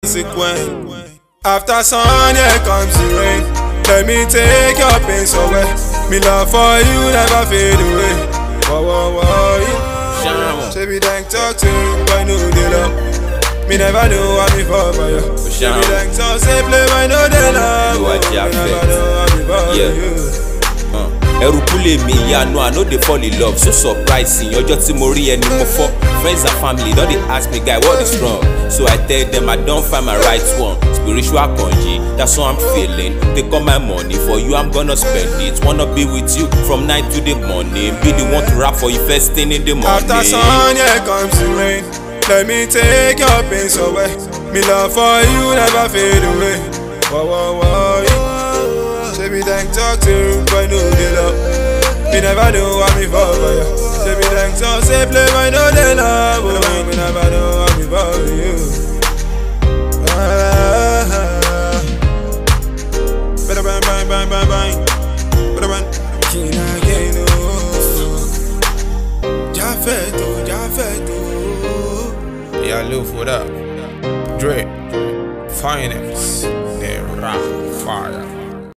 consequence. After sun, here comes the rain. Let me take your pains away. Me love for you never fade away. Whoa, whoa, whoa, yeah. Say me thank talk to you, but no they love. Me never know what me for you. Say me thank talk, say play, but no they love. Me never know what me for you. Erupule me, yeah, no, I know they fall in love. So surprising, you're just Mori and no for friends and family. Don't they ask me, guy, what is wrong? So I tell them I don't find my right one. Spiritual congee, that's what I'm feeling. Take all my money for you, I'm gonna spend it. Wanna be with you from night to the morning. Be the one to rap for you first thing in the morning. After sun, here comes the rain. Let me take your pains away. Me love for you never fade away. Whoa, whoa, whoa, yeah. Say me thank talk to you, but no they love. Me never know what me for you. Say me thank talk, say play, but no they love. Me never know what me for you. Better bang, bang, bang, bang, bang. Better bang. King again, oh. Jafeto, Jafeto. Yeah, look for that. Dre, Finance, they rock fire.